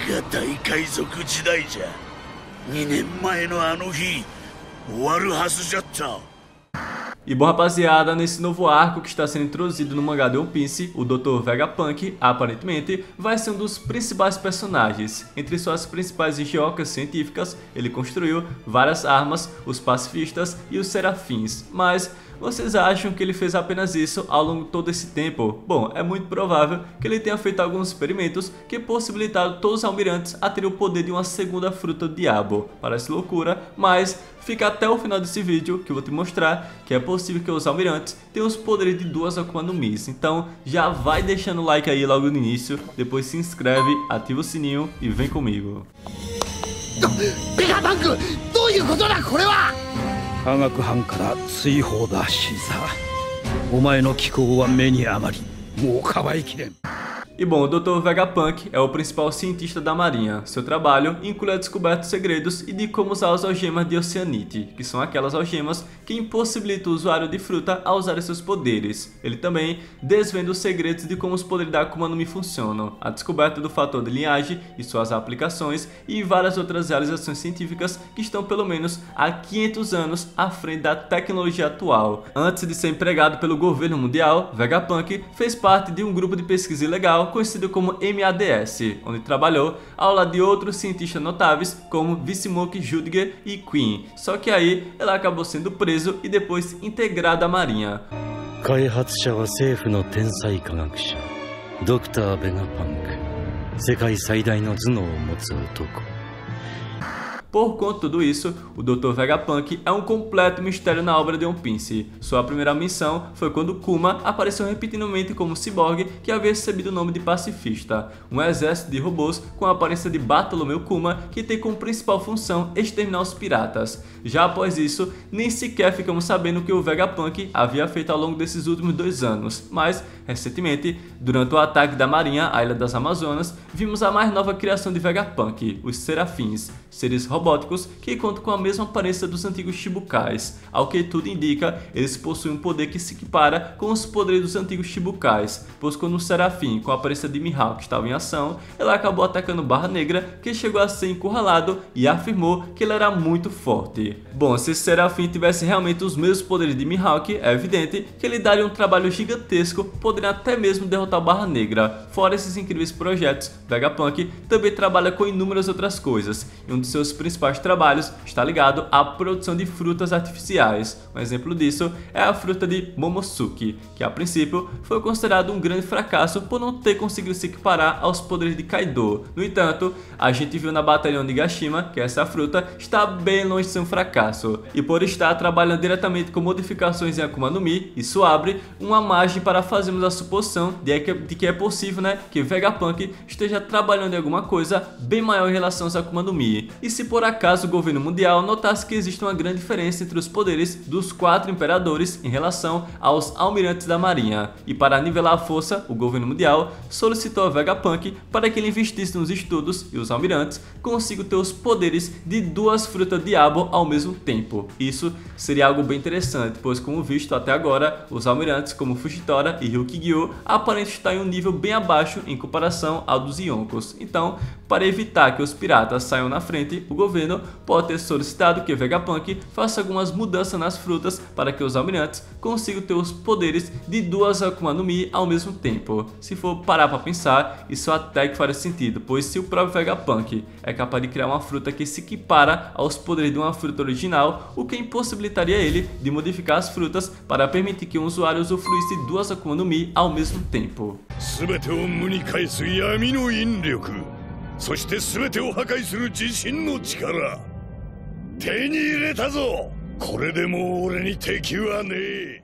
が大海賊時代じゃ。2年前のあの日、終わるはずじゃった。 E bom, rapaziada, nesse novo arco que está sendo introduzido no mangá de One Piece, o Dr. Vegapunk, aparentemente, vai ser um dos principais personagens. Entre suas principais engenhocas científicas, ele construiu várias armas, os pacifistas e os serafins. Mas vocês acham que ele fez apenas isso ao longo de todo esse tempo? Bom, é muito provável que ele tenha feito alguns experimentos que possibilitaram todos os almirantes a terem o poder de uma segunda fruta do diabo. Parece loucura, mas fica até o final desse vídeo que eu vou te mostrar que é possível que os almirantes tenham os poderes de duas Akuma no Mi. Então já vai deixando o like aí logo no início, depois se inscreve, ativa o sininho e vem comigo. Vegapunk! どういうことだこれは! 科学班から追放だシーザー。お前の気候は目に余り、もうかばいきれん。 E bom, o Dr. Vegapunk é o principal cientista da marinha. Seu trabalho inclui a descoberta de segredos e de como usar as algemas de Oceanite, que são aquelas algemas que impossibilitam o usuário de fruta a usar seus poderes. Ele também desvenda os segredos de como os poderes da Akuma no Mi funcionam, a descoberta do fator de linhagem e suas aplicações e várias outras realizações científicas que estão pelo menos há 500 anos à frente da tecnologia atual. Antes de ser empregado pelo governo mundial, Vegapunk fez parte de um grupo de pesquisa ilegal conhecido como MADS, onde trabalhou ao lado de outros cientistas notáveis como Vice-Monk Judger e Queen. Só que aí ele acabou sendo preso e depois integrado à marinha. 開発者は政府の天才科学者ドクター・ベガパンク。世界最大の頭脳を持つ男。 Por conta de tudo isso, o Dr. Vegapunk é um completo mistério na obra de One Piece. Sua primeira missão foi quando Kuma apareceu repetidamente como ciborgue que havia recebido o nome de pacifista, um exército de robôs com a aparência de Bartolomeu Kuma que tem como principal função exterminar os piratas. Já após isso, nem sequer ficamos sabendo o que o Vegapunk havia feito ao longo desses últimos 2 anos, mas recentemente, durante o ataque da marinha à Ilha das Amazonas, vimos a mais nova criação de Vegapunk, os Serafins, seres robóticos que contam com a mesma aparência dos antigos Chibukais. Ao que tudo indica, eles possuem um poder que se equipara com os poderes dos antigos Chibukais, pois quando o Serafim, com a aparência de Mihawk, estava em ação, ela acabou atacando Barra Negra, que chegou a ser encurralado e afirmou que ele era muito forte. Bom, se esse Serafim tivesse realmente os mesmos poderes de Mihawk, é evidente que ele daria um trabalho gigantesco, podendo até mesmo derrotar Barra Negra. Fora esses incríveis projetos, Vegapunk também trabalha com inúmeras outras coisas, e um dos seus principais trabalhos está ligado à produção de frutas artificiais. Um exemplo disso é a fruta de Momosuke, que a princípio foi considerado um grande fracasso por não ter conseguido se equiparar aos poderes de Kaido. No entanto, a gente viu na Batalha de Onigashima que essa fruta está bem longe de ser um fracasso, e por estar trabalhando diretamente com modificações em Akuma no Mi, isso abre uma margem para fazermos a suposição de que é possível, que Vegapunk esteja trabalhando em alguma coisa bem maior em relação aos Akuma no Mi. E se por acaso o governo mundial notasse que existe uma grande diferença entre os poderes dos 4 imperadores em relação aos almirantes da marinha, e para nivelar a força, o governo mundial solicitou a Vegapunk para que ele investisse nos estudos e os almirantes consigam ter os poderes de 2 frutas diabo ao mesmo tempo. Isso seria algo bem interessante, pois como visto até agora, os almirantes como Fujitora e Ryukigyo aparentam estar em um nível bem abaixo em comparação ao dos Yonkos. Então, para evitar que os piratas saiam na frente, o governo pode ter solicitado que Vegapunk faça algumas mudanças nas frutas para que os almirantes consigam ter os poderes de 2 Akuma no Mi ao mesmo tempo. Se for parar para pensar, isso até que faria sentido, pois se o próprio Vegapunk é capaz de criar uma fruta que se equipara aos poderes de uma fruta original, o que impossibilitaria ele de modificar as frutas para permitir que um usuário usufruísse de 2 Akuma no Mi ao mesmo tempo. 全てを無に返す闇の引力、そして全てを破壊する自身の力、手に入れたぞ。これでもう俺に敵はねえ。